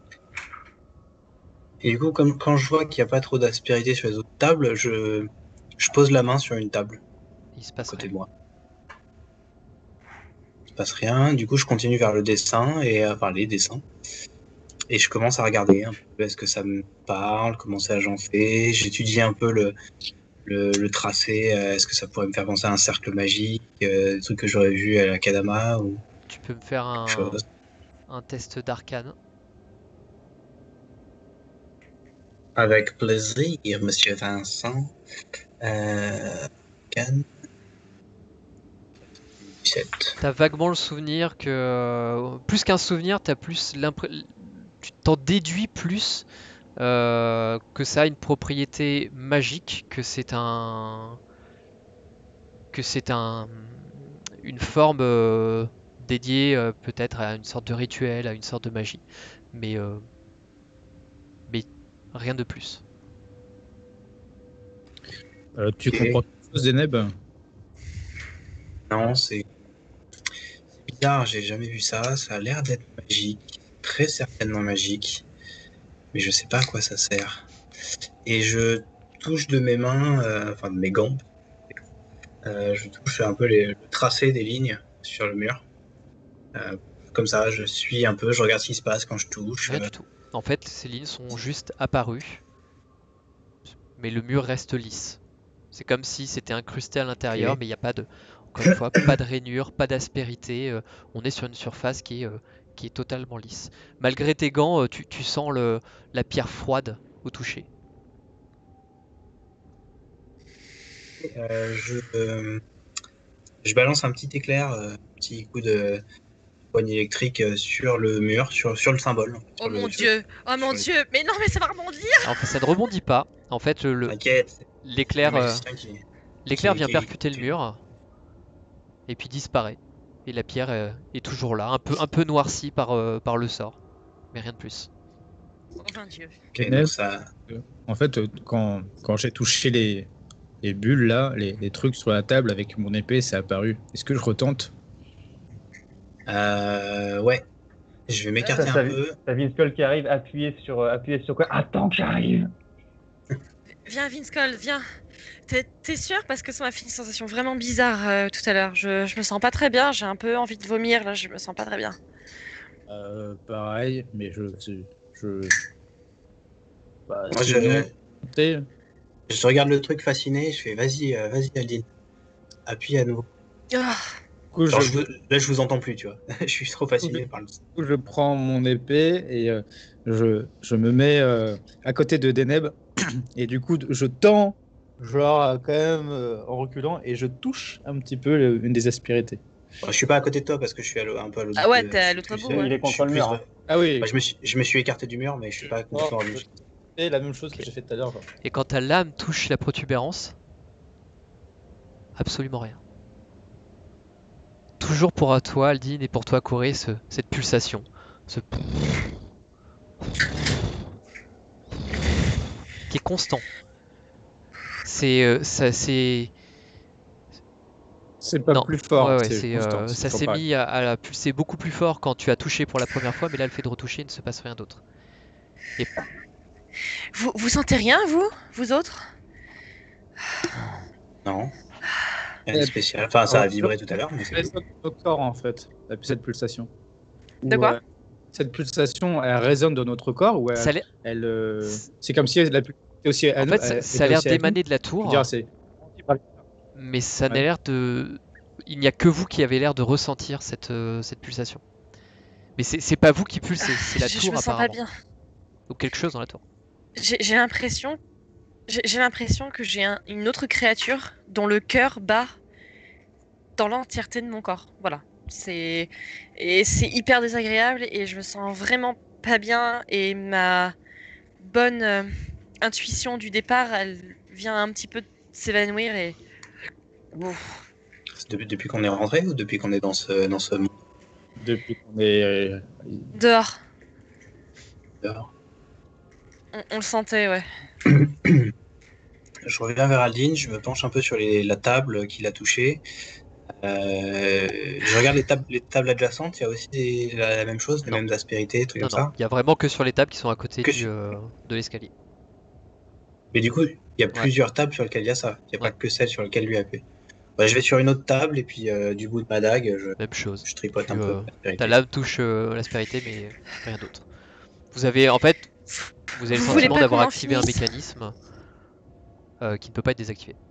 et du coup, comme quand je vois qu'il n'y a pas trop d'aspérité sur les autres tables, je, je pose la main sur une table Il se à passe côté rien. de moi. Il se passe rien. Du coup, je continue vers le dessin et euh, enfin les dessins. Et je commence à regarder un peu est-ce que ça me parle, comment ça j'en fais. J'étudie un peu le, le, le tracé, euh, est-ce que ça pourrait me faire penser à un cercle magique, euh, des trucs que j'aurais vu à la Kadama ou Tu peux me faire un, quelque chose. un test d'arcane. Avec plaisir, monsieur Vincent. Euh, Cannes. dix-sept. T'as vaguement le souvenir que, euh, plus qu'un souvenir, t'as plus l'impression, tu t'en déduis plus euh, que ça a une propriété magique, que c'est un, que c'est un, une forme euh, dédiée euh, peut-être à une sorte de rituel, à une sorte de magie, mais, euh, mais rien de plus. Euh, tu Ok. comprends quelque chose, Deneb? Non, c'est c'est bizarre, j'ai jamais vu ça. Ça a l'air d'être magique, très certainement magique, mais je sais pas à quoi ça sert. Et je touche de mes mains, euh, enfin de mes gants, euh, je touche un peu les- le tracé des lignes sur le mur. Euh, comme ça, je suis un peu, je regarde ce qui se passe quand je touche. Rien euh, du tout. En fait, ces lignes sont juste apparues, mais le mur reste lisse. C'est comme si c'était incrusté à l'intérieur, Ok. mais il n'y a pas de, encore une fois, pas de rainure, pas d'aspérité. euh, on est sur une surface qui est, euh, qui est totalement lisse. Malgré tes gants, euh, tu, tu sens le, la pierre froide au toucher. Euh, je, euh, je balance un petit éclair, euh, un petit coup de poigne électrique euh, sur le mur, sur, sur le symbole. en fait, Oh sur le- mon sur- dieu, oh mon sur les- dieu, mais non mais ça va rebondir. Alors, en fait, ça ne rebondit pas. En fait, le- le- T'inquiète, c'est le l'éclair, euh, magicien qui, l'éclair qui, vient qui- percuter le qui- mur et puis disparaît. Et la pierre euh, est toujours là, un peu, un peu noircie par, euh, par le sort, mais rien de plus. Oh mon dieu. Ok, Deneb, donc ça, en fait, euh, quand, quand j'ai touché les, les bulles, là, les, les trucs sur la table avec mon épée, c'est apparu. Est-ce que je retente? euh, ouais, je vais m'écarter T'as un t'as peu. t'as Vince qui arrive, appuyer sur, euh, appuyer sur quoi? Attends que j'arrive. Viens Vince Cole, viens. T'es t'es sûr? Parce que ça m'a fait une sensation vraiment bizarre euh, tout à l'heure. Je, je me sens pas très bien, j'ai un peu envie de vomir là, je me sens pas très bien. Euh, pareil, mais je. je, je... Bah, Moi, si je, vous montez, je regarde le truc fasciné, je fais vas-y, euh, vas-y, Aldine, appuie à nouveau. Ah, du coup, Genre, je, je, vous- là, je vous entends plus, tu vois. Je suis trop fasciné par le. du coup, je prends mon épée et euh, je, je me mets euh, à côté de Deneb et du coup, je tends, genre, euh, quand même euh, en reculant et je touche un petit peu le- une des aspérités. Bon, je suis pas à côté de toi parce que je suis à l'au- un peu à l'autre Ah ouais, bout, t'es à je suis l'autre plus, bout, euh, ouais. Il est je contre suis le plus mur. de- hein. Ah oui, Moi, je, me suis, je me suis écarté du mur, mais je suis pas complètement revenu. c'est la même chose que j'ai fait tout à l'heure. genre. Et quand ta lame touche la protubérance, absolument rien. Toujours pour toi, Aldine, et pour toi, Corée, ce, cette pulsation. Ce qui est constant. C'est. euh, ça, c'est. C'est pas Non, plus fort, ouais, ouais, c'est c'est, constant. euh, c'est ça toujours s'est pareil. mis à, à pulser beaucoup plus fort quand tu as touché pour la première fois, mais là, le fait de retoucher, il ne se passe rien d'autre. Vous, vous sentez rien, vous Vous autres? Non, rien de spécial. Enfin, ça a vibré tout à l'heure, mais c'est Elle tout. résonne dans notre corps en fait, la- cette pulsation. De Ou, quoi? euh, cette pulsation, elle résonne dans notre corps ou Ça a elle, l'air- elle, euh, c'est comme si la pulsation était aussi à En nous. fait, ça, elle ça a était l'air aussi à nous. d'émaner de la Je veux tour, dire, c'est- mais ça n'a Ouais. l'air de. Il n'y a que vous qui avez l'air de ressentir cette, euh, cette pulsation. Mais c'est c'est pas vous qui pulsez, c'est la je, je tour me sens pas apparemment. bien. Ou quelque chose dans la tour. J'ai j'ai l'impression, j'ai j'ai l'impression que j'ai un- une autre créature dont le cœur bat dans l'entièreté de mon corps. Voilà. C'est et c'est hyper désagréable et je me sens vraiment pas bien et ma bonne euh, intuition du départ, elle vient un petit peu de s'évanouir et Ouf. C'est depuis, depuis qu'on est rentré ou depuis qu'on est dans ce, dans ce monde Depuis qu'on est. euh, Dehors. dehors? On, on le sentait, ouais. Je reviens vers Aldine, je me penche un peu sur les- la table qu'il a touchée. Euh, je regarde les tables, les tables adjacentes, il y a aussi des- la, la même chose, les Non. mêmes aspérités, trucs Non, comme non, ça. il y a vraiment que sur les tables qui sont à côté Que du, sur- euh, de l'escalier. Mais du coup, il y a plusieurs tables sur lesquelles il y a ça. Il n'y a Ouais. pas que celle sur laquelle lui a appuyé. Bah, je vais sur une autre table et puis euh, du bout de ma dague, je, Même chose. je tripote Tu, un peu. euh, l'aspérité. Ta lame touche euh, l'aspérité, mais rien d'autre. Vous avez en fait, vous avez le Vous voulez sentiment pas d'avoir qu'on en activé un finisse mécanisme euh, qui ne peut pas être désactivé.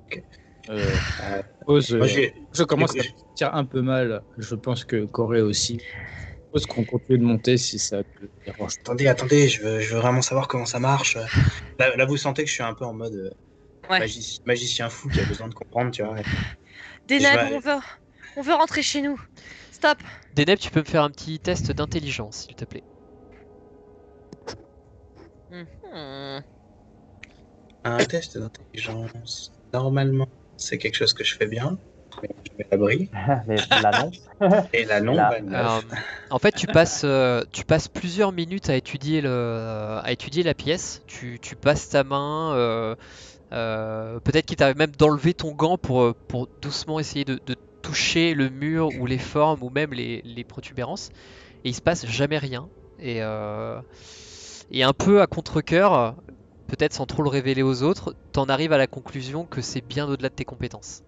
Euh, Euh, pose, moi, euh, j'ai- je commence à j'ai- me sentir un peu mal. Je pense que Corée aussi. Je suppose qu'on continue de monter si ça te dérange pas. Attendez, attendez, je veux, je veux vraiment savoir comment ça marche. Là, là, vous sentez que je suis un peu en mode euh, Ouais. magici- magicien fou qui a besoin de comprendre, tu vois. Deneb, Je vais- on veut, on veut rentrer chez nous. Stop. Deneb, tu peux me faire un petit test d'intelligence, s'il te plaît. Mhm. Un test d'intelligence. Normalement, c'est quelque chose que je fais bien. Mais je mets l'abri. Les- Là, non. Et là, non, Là. bah, neuf. Euh, en fait, tu passes, euh, tu passes plusieurs minutes à étudier, le, à étudier la pièce. Tu, tu passes ta main. euh, euh, peut-être qu'il t'arrive même d'enlever ton gant pour, euh, pour doucement essayer de, de toucher le mur ou les formes ou même les, les protubérances. Et il se passe jamais rien. Et, euh, et un peu à contre-cœur, peut-être sans trop le révéler aux autres, t'en arrives à la conclusion que c'est bien au-delà de tes compétences.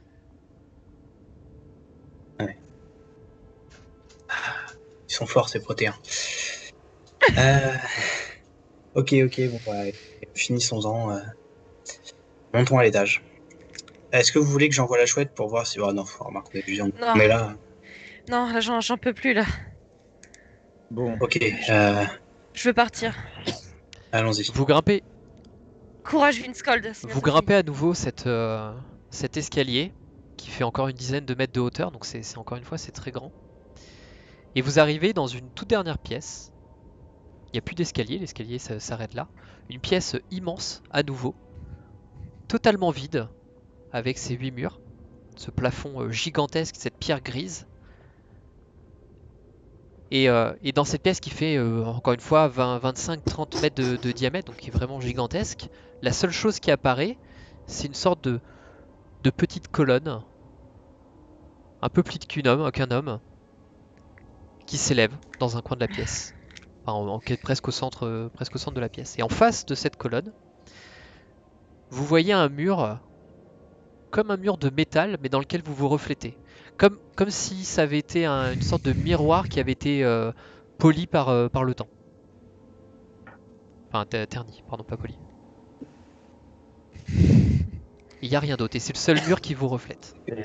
Ils sont forts, ces protéins. Euh, Ok, ok, bon, bah, finissons-en. euh. Montons à l'étage. Est-ce que vous voulez que j'envoie la chouette pour voir si... Oh non, faut remarquer, on est déjà- Non. on est là. Non, là, j'en j'en peux plus, là. Bon, Ok, euh, Je veux partir. allons-y. Vous grimpez, Courage, Vinskold. c'est vous bientôt grimpez à nouveau cette, euh, cet escalier qui fait encore une dizaine de mètres de hauteur, donc c'est c'est encore une fois c'est très grand. Et vous arrivez dans une toute dernière pièce. Il n'y a plus d'escalier, l'escalier ça- s'arrête là. Une pièce immense à nouveau, totalement vide, avec ses huit murs, ce plafond euh, gigantesque, cette pierre grise. Et, euh, et dans cette pièce qui fait euh, encore une fois vingt, vingt-cinq, trente mètres de, de diamètre, donc qui est vraiment gigantesque, la seule chose qui apparaît, c'est une sorte de, de petite colonne, un peu plus qu'une homme, qu'un homme, qui s'élève dans un coin de la pièce, enfin, en, en- presque au centre, euh, presque au centre de la pièce. Et en face de cette colonne, vous voyez un mur, comme un mur de métal, mais dans lequel vous vous reflétez, comme, comme si ça avait été un- une sorte de miroir qui avait été euh, poli par, euh, par le temps. Enfin, ter- terni, pardon, pas poli. Il n'y a rien d'autre, et c'est le seul mur qui vous reflète. C'est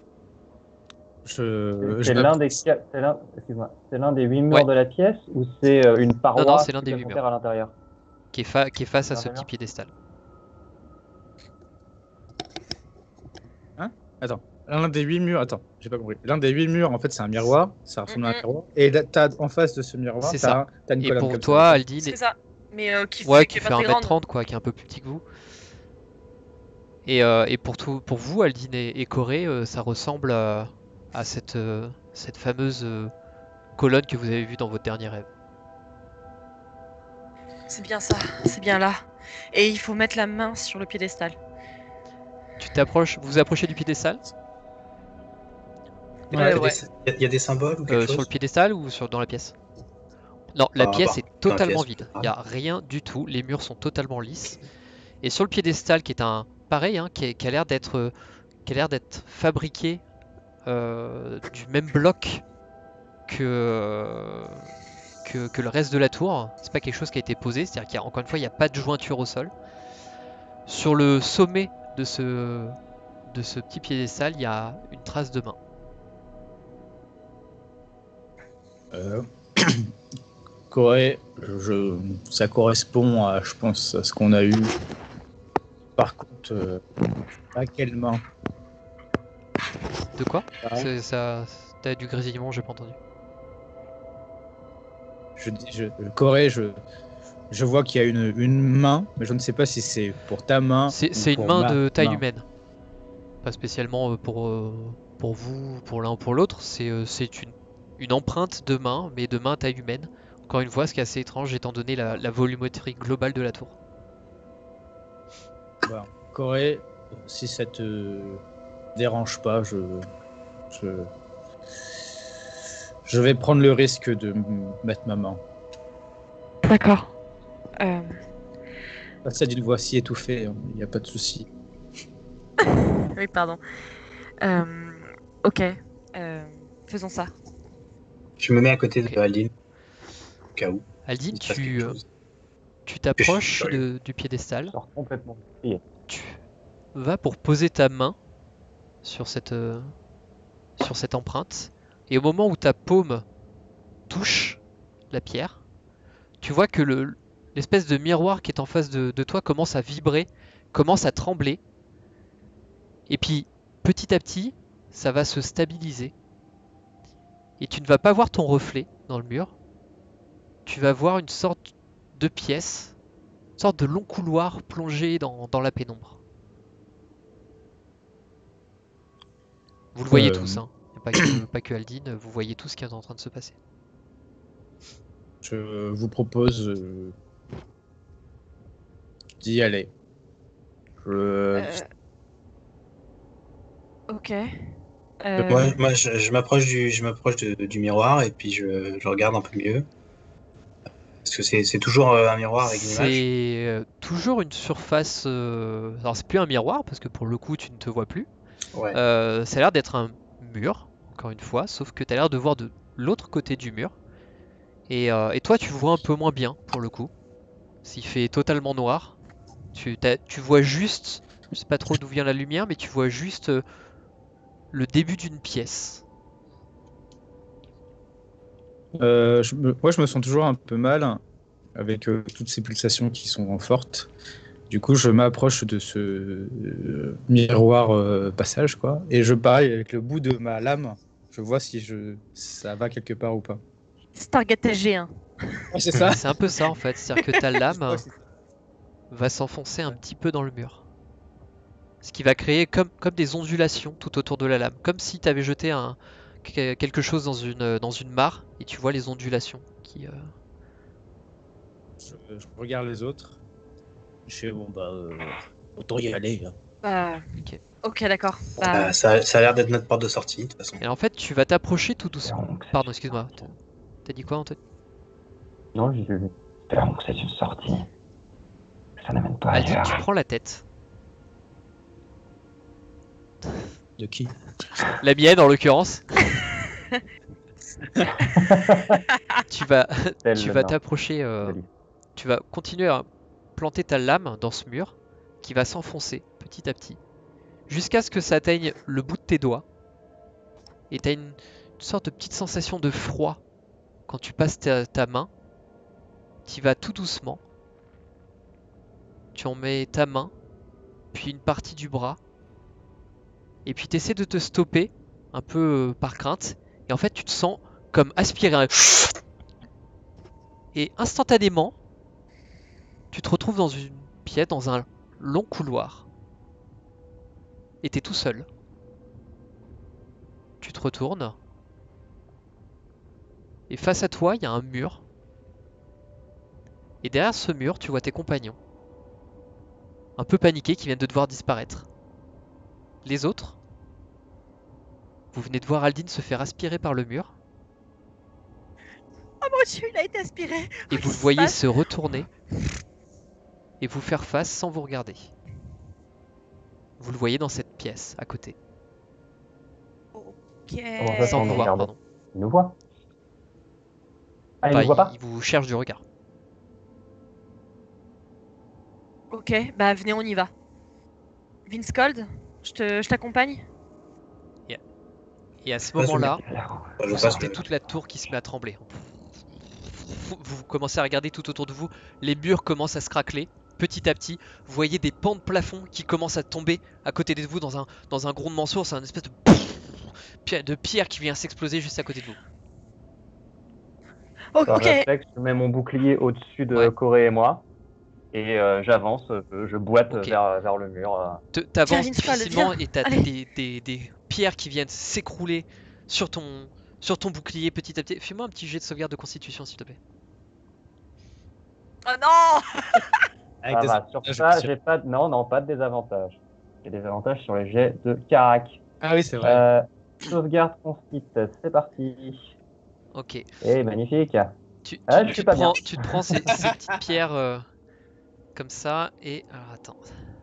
je, je c'est l'un des, m'avance. qua- c'est l'un, excuse-moi, c'est l'un des huit murs Ouais. de la pièce ou c'est euh, une paroi Non, non, c'est l'un des huit supplémentaire murs. à l'intérieur? Qui est, fa- qui est face à L'un ce des petit murs piédestal. Hein? Attends. L'un des huit murs, attends, j'ai pas compris. L'un des huit murs, en fait, c'est un miroir, ça ressemble à un Mhm. miroir. Et là, t'as en face de ce miroir, C'est t'as ça. un- t'as une Et colonne pour comme toi, ça. Aldine, C'est ça. Mais euh, qui fait, ouais, qui qui est fait pas très un mètre grande. trente, quoi, qui est un peu plus petit que vous. Et, euh, et pour, tout, pour vous, Aldine et, et Corée, euh, ça ressemble à, à cette, euh, cette fameuse euh, colonne que vous avez vue dans votre dernier rêve. C'est bien ça. C'est bien là. Et il faut mettre la main sur le piédestal. Tu t'approches, vous vous approchez du piédestal Il Ouais, y, a ouais. des- il y a- il y a des symboles ou quelque euh, sur le chose? piédestal ou sur, dans la pièce? Non, la Ah, pièce bah, est dans la totalement pièce, vide. c'est Il n'y a rien du tout. Les murs sont totalement lisses. Et sur le piédestal, qui est un pareil, hein, qui, est- qui a l'air d'être euh, qui a l'air d'être fabriqué euh, du même bloc que, que, que le reste de la tour. C'est pas quelque chose qui a été posé, c'est-à-dire qu'il y a encore une fois, il n'y a pas de jointure au sol. Sur le sommet de ce, de ce petit piédestal, il y a une trace de main. Euh, Corée, je, ça correspond à, je pense, à ce qu'on a eu. Par contre, euh, à quelle main? De quoi? Ah, C'est- ça, T'as du grésillement, j'ai pas entendu. je, dis- je, Corée, je, je vois qu'il y a une, une main, mais je ne sais pas si c'est pour ta main. C'est ou c'est une pour main ma de taille main. humaine. Pas spécialement euh, pour, euh, pour vous, pour l'un ou pour l'autre. C'est euh, c'est une, une empreinte de main, mais de main taille humaine. Encore une fois, ce qui est assez étrange étant donné la, la volumétrie globale de la tour. Voilà. Corée, si ça te dérange pas, je, je, je vais prendre le risque de m- mettre ma main. D'accord. Euh, Ça d'une voix si étouffée, il n'y a pas de souci. Oui, pardon. Euh, Ok. Euh, Faisons ça. Je me mets à côté Ok. de Aldine, au cas où Aldine, il se passe tu quelque euh, chose. tu t'approches curieux. de- du piédestal. Je sors complètement. Et Tu, va pour poser ta main sur cette, euh, sur cette empreinte. Et au moment où ta paume touche la pierre, tu vois que le, l'espèce de miroir qui est en face de, de toi commence à vibrer, commence à trembler. Et puis, petit à petit, ça va se stabiliser. Et tu ne vas pas voir ton reflet dans le mur. Tu vas voir une sorte de pièce, une sorte de long couloir plongé dans, dans la pénombre. Vous le voyez Euh, tous, hein. Y a pas que, pas que Aldine, vous voyez tout ce qui est en train de se passer. Je vous propose euh, d'y aller. Je... Euh, Ok. Euh, Moi, moi je, je m'approche du, je m'approche de- du miroir et puis je, je regarde un peu mieux. Parce que c'est c'est toujours euh, un miroir avec une image. C'est euh, toujours une surface. euh, Alors, c'est plus un miroir parce que pour le coup, tu ne te vois plus. Ouais. Euh, ça a l'air d'être un mur, encore une fois, sauf que tu as l'air de voir de l'autre côté du mur. Et, euh, et toi, tu vois un peu moins bien pour le coup. S'il fait totalement noir, tu, t'as- tu vois juste. Je sais pas trop d'où vient la lumière, mais tu vois juste euh, le début d'une pièce. Euh, je me- Moi, je me sens toujours un peu mal avec euh, toutes ces pulsations qui sont fortes. Du coup, je m'approche de ce euh, miroir euh, passage, quoi, et je pareil avec le bout de ma lame, je vois si je ça va quelque part ou pas. Stargate S G un. Ouais, c'est ça. C'est un peu ça en fait, c'est-à-dire que ta Je crois lame que c'est ça. va s'enfoncer un Ouais. petit peu dans le mur. Ce qui va créer comme, comme des ondulations tout autour de la lame. Comme si tu avais jeté un, que- quelque chose dans une, dans une mare et tu vois les ondulations qui. euh, Je, je regarde les autres. Je fais bon bah euh, autant y aller, hein. Bah, Ok. ok, d'accord. Bah, Euh, ça, ça a l'air d'être notre porte de sortie, de toute façon. Et en fait, tu vas t'approcher tout doucement. Espérons que c'est Pardon, une excuse-moi. sortie. T'as t'as dit quoi, Anthony? Non, je espérons que c'est une sortie. Que ça n'amène pas Aldine, tu ailleurs. prends la tête. De qui? La mienne, en l'occurrence. Tu vas, Tel tu le vas nain t'approcher. euh, de l'île. Tu vas continuer à planter ta lame dans ce mur qui va s'enfoncer petit à petit jusqu'à ce que ça atteigne le bout de tes doigts. Et tu as une, une sorte de petite sensation de froid quand tu passes ta, ta main. Tu vas tout doucement. Tu en mets ta main, puis une partie du bras. Et puis tu essaies de te stopper un peu euh, par crainte. Et en fait, tu te sens comme aspirer un... Et instantanément, tu te retrouves dans une pièce, dans un long couloir. Et t'es tout seul. Tu te retournes. Et face à toi, il y a un mur. Et derrière ce mur, tu vois tes compagnons. Un peu paniqués qui viennent de devoir disparaître. Les autres, vous venez de voir Aldine se faire aspirer par le mur. oh mon dieu, il a été aspiré. Et Oh, vous le qu'est-ce qui se voyez passe se retourner. Et vous faire face sans vous regarder. Vous le voyez dans cette pièce à côté. Ok. Comment ça, Sans sans vous nous voir, regarder? pardon. Il nous voit. Ah, il Enfin, nous voit pas? il vous cherche du regard. Ok, bah venez, on y va. Vince Cold, je te, je t'accompagne. Et à ce Passe le- moment-là, Alors, Je vous passe sentez le- toute la tour qui se met à trembler. Vous commencez à regarder tout autour de vous, les murs commencent à se craqueler. Petit à petit, vous voyez des pans de plafond qui commencent à tomber à côté de vous dans un, dans un grondement sourd. C'est un espèce de, pierre- de pierre qui vient s'exploser juste à côté de vous. Oh, par ok. réflexe, je mets mon bouclier au-dessus de Ouais. Corée et moi. Et euh, j'avance, euh, je boite Ok. vers, vers le mur. euh. Te- Viens, T'avances Vince Cold, difficilement viens. et t'as Allez. des, des- des pierres qui viennent s'écrouler sur ton, sur ton bouclier petit à petit. Fais-moi un petit jet de sauvegarde de constitution, s'il te plaît. Oh non. Avec Ça des va, sur avantages, ça, bien sûr. j'ai pas de... Non, non, pas de désavantage. J'ai des avantages sur les jets de carac. Ah oui, c'est vrai. Euh, sauvegarde constit, c'est parti. Ok. Eh, magnifique. Tu, tu- Ah, je tu suis te pas bien. prends, tu te prends ces, ces petites pierres euh, comme ça et... Alors attends.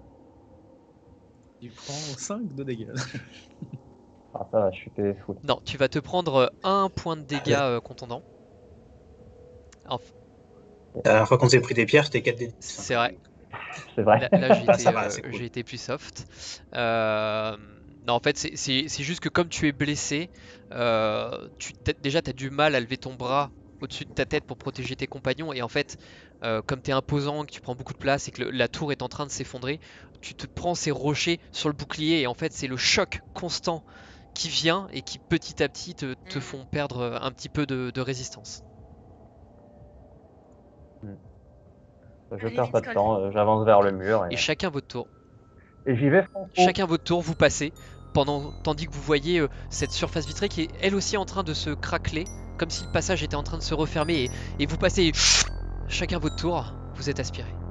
Il prend cinq de dégâts. Ah, ça va, je suis P F full. Non, tu vas te prendre euh, un point de dégâts euh, contondant. Enf- La dernière fois qu'on s'est pris des pierres, c'était quatre d dix. C'est vrai. C'est vrai. Là, là, j'ai Ah, été, ça va, euh, c'est cool. j'ai été plus soft. Euh, non, en fait, c'est c'est- c'est juste que comme tu es blessé, euh, tu, t'as- déjà, tu as du mal à lever ton bras au-dessus de ta tête pour protéger tes compagnons. Et en fait, euh, comme tu es imposant, que tu prends beaucoup de place et que le- la tour est en train de s'effondrer, tu te prends ces rochers sur le bouclier. Et en fait, c'est le choc constant qui vient et qui petit à petit te, te Mm. font perdre euh, un petit peu de, de résistance. Je Allez, perds pas de Vince temps, euh, j'avance vers Ok. le mur Et et, chacun votre tour. et j'y vais franco. Chacun votre tour, vous passez, pendant, tandis que vous voyez euh, cette surface vitrée qui est elle aussi en train de se craqueler, comme si le passage était en train de se refermer, et, et vous passez, chacun votre tour, vous êtes aspiré.